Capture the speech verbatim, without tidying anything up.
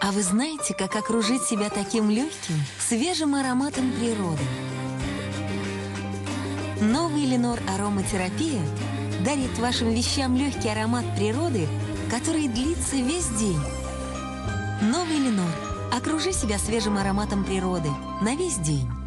А вы знаете, как окружить себя таким легким, свежим ароматом природы? Новый Ленор ароматерапия дарит вашим вещам легкий аромат природы, который длится весь день. Новый Ленор. Окружи себя свежим ароматом природы на весь день.